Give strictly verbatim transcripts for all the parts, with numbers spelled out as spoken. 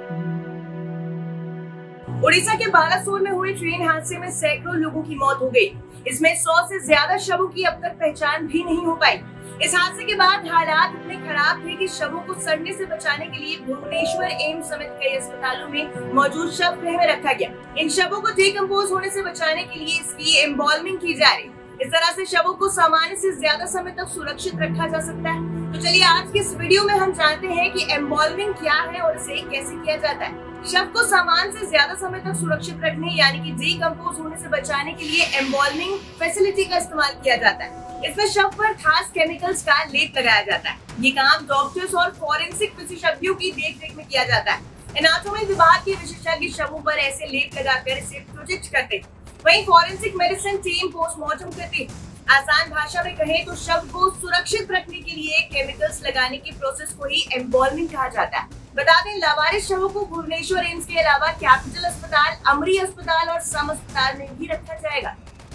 उड़ीसा के बालासोर में हुए ट्रेन हादसे में सैकड़ों लोगों की मौत हो गई। इसमें सौ से ज्यादा शवों की अब तक पहचान भी नहीं हो पाई। इस हादसे के बाद हालात इतने खराब थे कि शवों को सड़ने से बचाने के लिए भुवनेश्वर एम्स समेत कई अस्पतालों में मौजूद शव गृह में रखा गया। इन शवों को डिकम्पोज होने से बचाने के लिए इसकी एम्बॉल्मिंग की जा रही। इस तरह से शवों को सामान्य से ज्यादा समय तक सुरक्षित रखा जा सकता है। तो चलिए आज की इस वीडियो में हम जानते हैं कि एम्बॉल्मिंग क्या है और इसे कैसे किया जाता है। शव को सामान से ज्यादा समय तक सुरक्षित रखने यानी कि डिकम्पोज होने से बचाने के लिए एम्बॉल्मिंग फैसिलिटी का इस्तेमाल किया जाता है। इसमें शव पर खास केमिकल्स का लेप लगाया जाता है। ये काम डॉक्टर्स और फॉरेंसिक विशेषज्ञों की देखरेख में किया जाता है। एनाटॉमी विभाग के विशेषज्ञ शवों पर ऐसे लेप लगाकर इसे प्रोटेक्ट करते हैं। वहीं फॉरेंसिक मेडिसिन टीम पोस्टमार्टम करती है। आसान भाषा में कहें तो शव को सुरक्षित रखने के लिए केमिकल्स लगाने की प्रोसेस को ही एम्बॉल्मिंग कहा जाता है। बता दें, लावारिस शवों को भुवनेश्वर एम्स के अलावा कैपिटल अस्पताल, अमरी अस्पताल और सम अस्पताल में भी रखा जाएगा।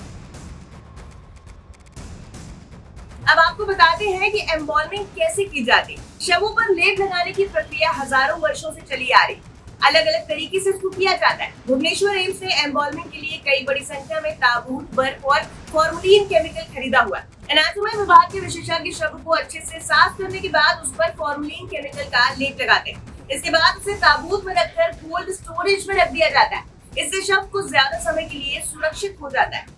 अब आपको बताते हैं कि एम्बॉल्मिंग कैसे की जाती है। शवों पर लेप लगाने की प्रक्रिया हजारों वर्षों से चली आ रही। अलग अलग तरीके से इसको किया जाता है। भुवनेश्वर एम्स ने एम्बॉल्मिंग के लिए कई बड़ी संख्या में ताबूत, बर्फ और फॉर्मलिन केमिकल खरीदा हुआ है। एनाटॉमी विभाग के विशेषज्ञ शव को अच्छे से साफ करने के बाद उस पर फॉर्मलिन केमिकल का लेप लगाते हैं। इसके बाद उसे ताबूत में रखकर कोल्ड स्टोरेज में रख दिया जाता है। इससे शव को ज्यादा समय के लिए सुरक्षित हो जाता है।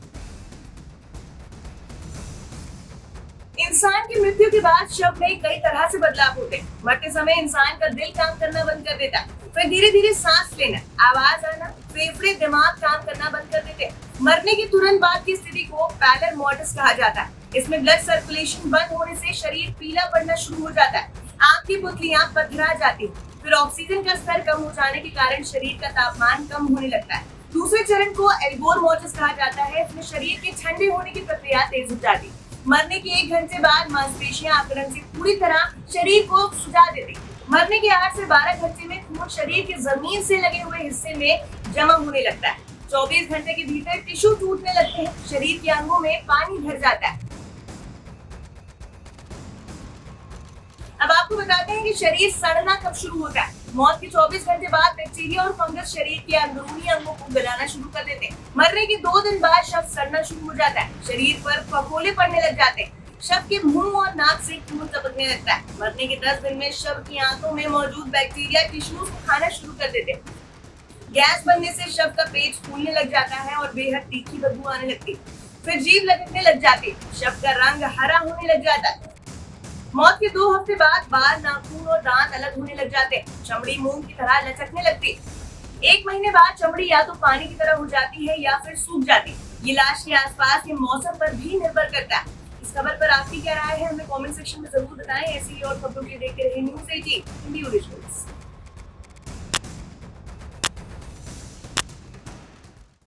इंसान की मृत्यु के बाद शव में कई तरह से बदलाव होते हैं। मरते समय इंसान का दिल काम करना बंद कर देता है, फिर धीरे धीरे सांस लेना, आवाज आना, फेफड़े, दिमाग काम करना बंद कर देते हैं। मरने के तुरंत बाद की स्थिति को पैलर मोर्टिस कहा जाता है। इसमें ब्लड सर्कुलेशन बंद होने से शरीर पीला पड़ना शुरू हो जाता है, आंख की पुतलियां पथरा जाती हैं, फिर ऑक्सीजन का स्तर कम हो जाने के कारण शरीर का तापमान कम होने लगता है। दूसरे चरण को एल्बोर मोर्टिस कहा जाता है। इसमें शरीर के ठंडे होने की प्रक्रिया तेज हो जाती है। मरने के एक घंटे बाद मांसपेशियां आकलन से पूरी तरह शरीर को सुझा देती। मरने के आठ से बारह घंटे में खून शरीर के जमीन से लगे हुए हिस्से में जमा होने लगता है। चौबीस घंटे के भीतर टिश्यू टूटने लगते हैं, शरीर के अंगों में पानी भर जाता है। अब आपको बताते हैं कि शरीर सड़ना कब शुरू होता है। मौत के चौबीस घंटे बाद बैक्टीरिया और फंगस शरीर के अंदरूनी अंगों को गलाना शुरू कर देते हैं। मरने के दो दिन बाद शव सड़ना शुरू हो जाता है, शरीर पर फफोले पड़ने लग जाते हैं, शव के मुंह और नाक से खून टपकने लगता है। मरने के दस दिन में शव की आंतों में मौजूद बैक्टीरिया टिश्यूज को खाना शुरू कर देते हैं। गैस बनने से शव का पेट फूलने लग जाता है और बेहद तीखी बदबू आने लगती है। फिर जीभ लटकने लग जाती है, शव का रंग हरा होने लग जाता है। मौत के दो हफ्ते बाद बाल, नाखून और दांत अलग होने लग जाते हैं, चमड़ी मूंग की तरह लचकने लगती है। एक महीने बाद चमड़ी या तो पानी की तरह हो जाती है या फिर सूख जाती है। ये लाश के आसपास के मौसम पर भी निर्भर करता है। इस खबर पर आपकी क्या राय है, हमें कमेंट सेक्शन में जरूर बताएं। ऐसी और खबरों के लिए देखते रहिए न्यूज़ एटीन हिंदी ओरिजिनल्स।